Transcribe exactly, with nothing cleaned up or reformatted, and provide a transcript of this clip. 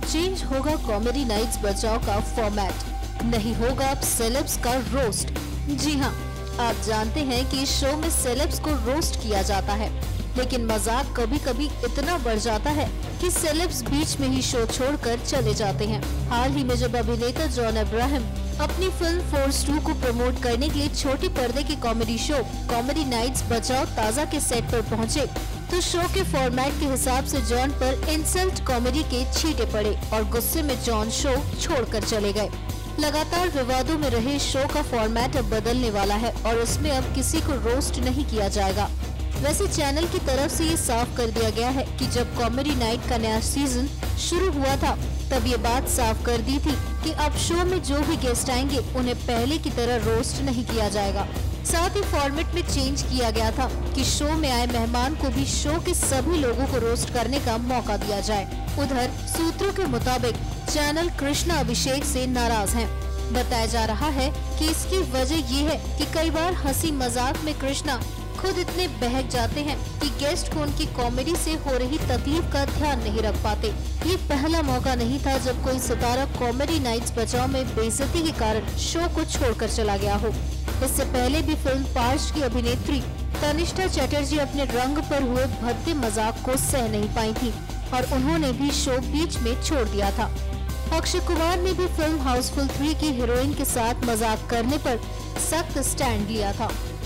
Change होगा comedy nights बचाओ का फॉर्मेट, नहीं होगा अब सेलेब्स का रोस्ट। जी हाँ, आप जानते हैं कि इस शो में सेलेब्स को रोस्ट किया जाता है, लेकिन मजाक कभी कभी इतना बढ़ जाता है कि सेलेब्स बीच में ही शो छोड़कर चले जाते हैं। हाल ही में जब अभिनेता जॉन अब्राहम अपनी फिल्म फोर्स टू को प्रमोट करने के लिए छोटे पर्दे के कॉमेडी शो कॉमेडी नाइट्स बचाओ ताज़ा के सेट पर पहुंचे, तो शो के फॉर्मेट के हिसाब से जॉन पर इंसल्ट कॉमेडी के छींटे पड़े और गुस्से में जॉन शो छोड़कर चले गए। लगातार विवादों में रहे शो का फॉर्मेट अब बदलने वाला है और उसमें अब किसी को रोस्ट नहीं किया जाएगा। वैसे चैनल की तरफ से ये साफ कर दिया गया है कि जब कॉमेडी नाइट का नया सीजन शुरू हुआ था तब ये बात साफ कर दी थी कि अब शो में जो भी गेस्ट आएंगे उन्हें पहले की तरह रोस्ट नहीं किया जाएगा। साथ ही फॉर्मेट में चेंज किया गया था कि शो में आए मेहमान को भी शो के सभी लोगों को रोस्ट करने का मौका दिया जाए। उधर सूत्रों के मुताबिक चैनल कृष्णा अभिषेक से नाराज हैं। बताया जा रहा है कि इसकी वजह ये है कि कई बार हंसी मजाक में कृष्णा खुद इतने बहक जाते हैं कि गेस्ट को उनकी कॉमेडी से हो रही तकलीफ का ध्यान नहीं रख पाते। ये पहला मौका नहीं था जब कोई सितारा कॉमेडी नाइट्स बचाओ में बेइज्जती के कारण शो को छोड़कर चला गया हो। इससे पहले भी फिल्म पार्श की अभिनेत्री तनिष्ठा चटर्जी अपने रंग पर हुए भद्दे मजाक को सह नहीं पाई थी और उन्होंने भी शो बीच में छोड़ दिया था। अक्षय कुमार ने भी फिल्म हाउसफुल थ्री की हीरोइन के साथ मजाक करने पर सख्त स्टैंड लिया था।